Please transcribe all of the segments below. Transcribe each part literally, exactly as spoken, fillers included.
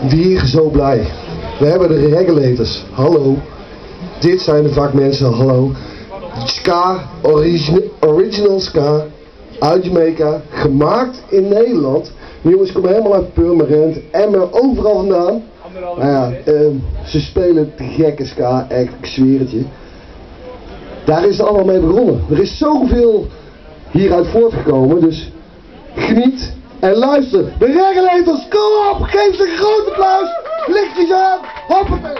weer zo blij. We hebben de regulators. Hallo. Dit zijn de vakmensen. Hallo. Ska, origin, original ska, uit Jamaica, gemaakt in Nederland. De jongens komen helemaal uit Purmerend, Emmen, overal vandaan. Nou ja, uh, ze spelen te gekke ska, echt, ik zweer het je. Daar is het allemaal mee begonnen. Er is zoveel hieruit voortgekomen, dus geniet en luister. De regulators, kom op, geef ze een groot applaus, lichtjes aan, hoppatee.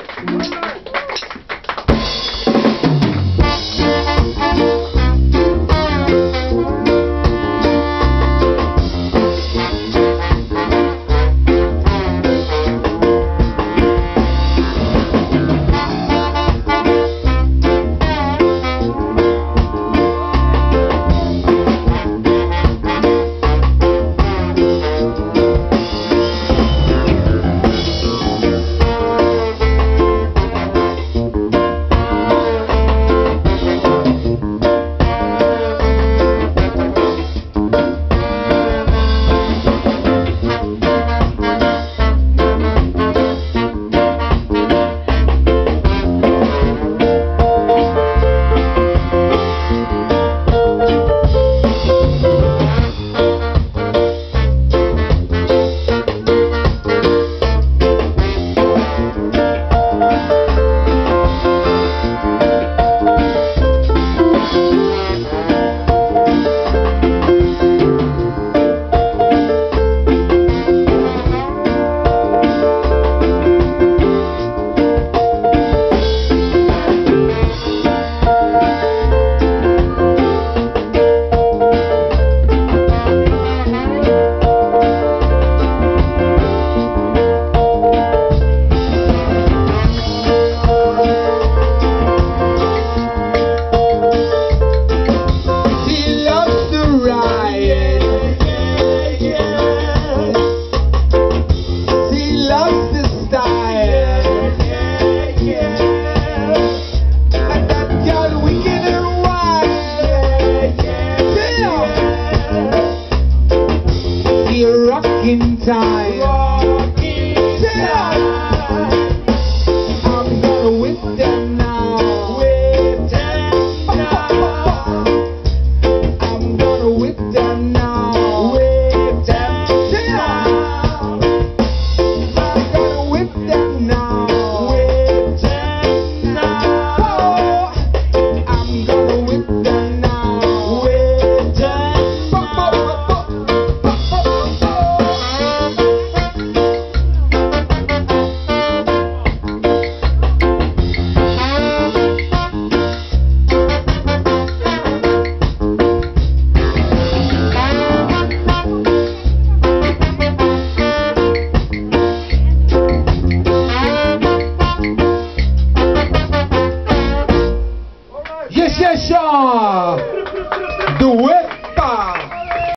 The